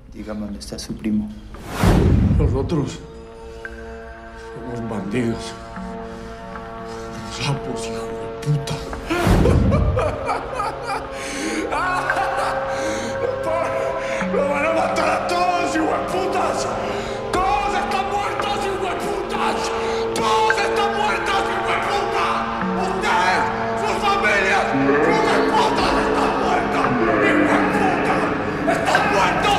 Dígame dónde está su primo. Nosotros somos bandidos. Sapos, hijo de puta. ¡Lo van a matar a todos, hijo de putas! ¡Todos están muertos, hijo de putas! ¡Todos están muertos, hijo de puta! ¡Ustedes, sus familias, sus esposas están muertos, hijo de puta! ¡Están muertos!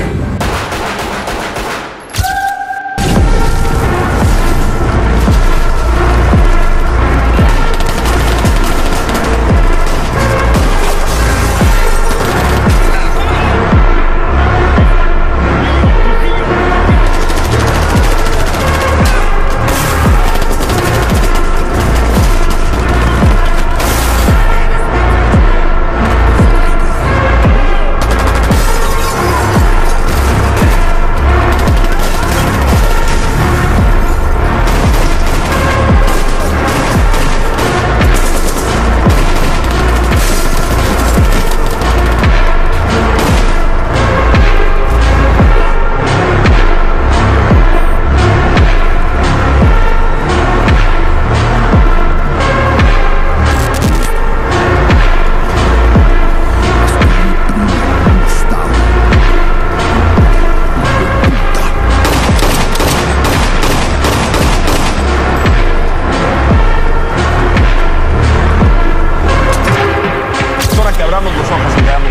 Abramos los ojos y veamos.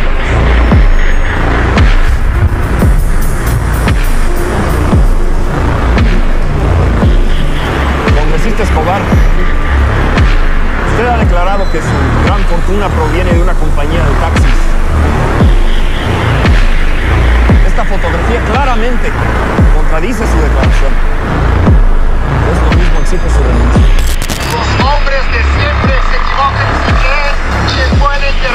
Congresista Escobar, usted ha declarado que su gran fortuna proviene de una compañía de taxis. Esta fotografía claramente contradice su declaración. Esto mismo exige su denuncia. Los hombres de siempre se equivocan si creen que pueden